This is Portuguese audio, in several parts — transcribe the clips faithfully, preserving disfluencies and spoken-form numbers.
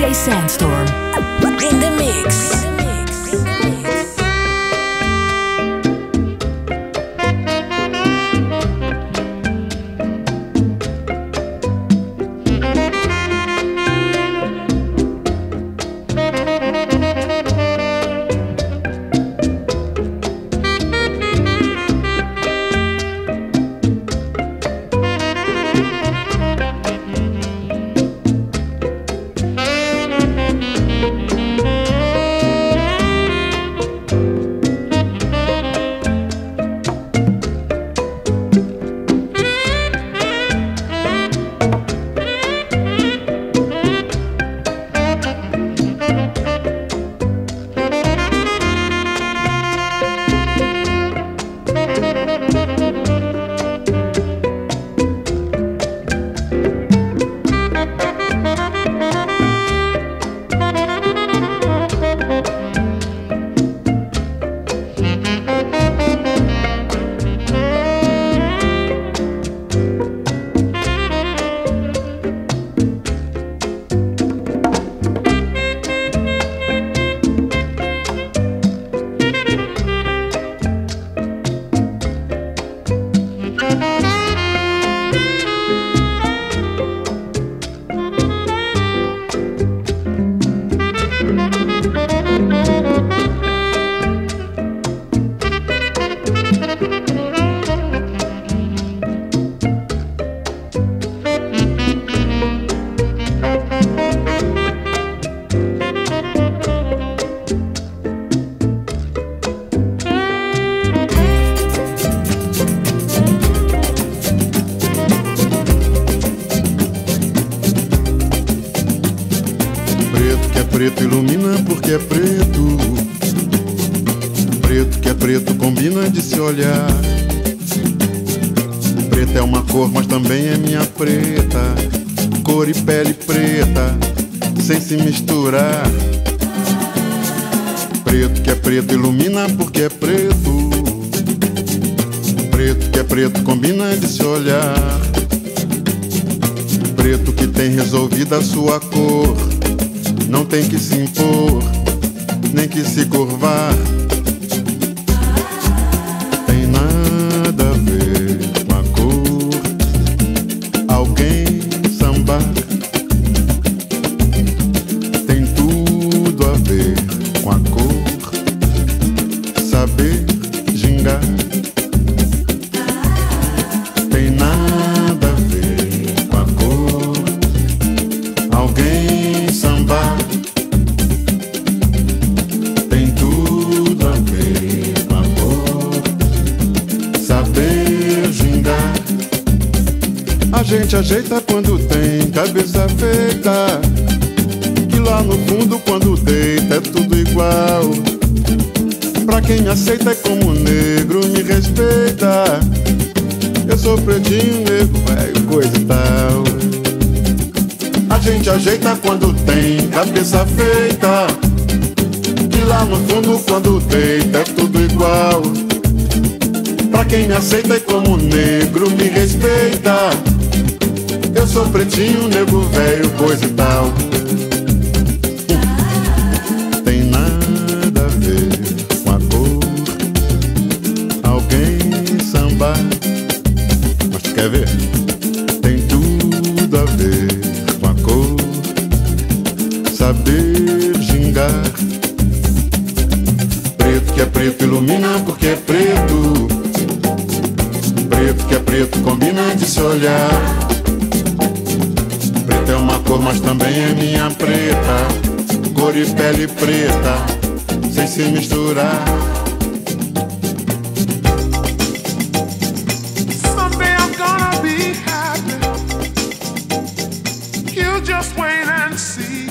J Sandstorm in the mix. Preto ilumina porque é preto. Preto que é preto combina de se olhar. Preto é uma cor, mas também é minha preta. Cor e pele preta, sem se misturar. Preto que é preto ilumina porque é preto. Preto que é preto combina de se olhar. Preto que tem resolvida a sua cor. Não tem que se impor, nem que se curvar. Tem nada a ver com a cor. Alguém sambar. Tem tudo a ver com a cor. Saber gingar. Tem nada a ver com a cor. Alguém sambar. A gente ajeita quando tem cabeça feita, que lá no fundo quando deita é tudo igual. Pra quem me aceita é como negro, me respeita. Eu sou pretinho, nego, velho, coisa e tal. A gente ajeita quando tem cabeça feita, que lá no fundo quando deita é tudo igual. Pra quem me aceita é como negro, me respeita. Eu sou pretinho, nego velho, coisa e tal. Tem nada a ver com a cor. Alguém sambar. Mas tu quer ver? Tem tudo a ver com a cor. Saber gingar. Preto que é preto ilumina porque é preto. Preto que é preto combina de se olhar. Preto é uma cor, mas também é minha preta. Cor e pele preta, sem se misturar. Someday I'm gonna be happy. You just wait and see.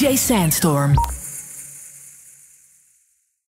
J Sandstorm.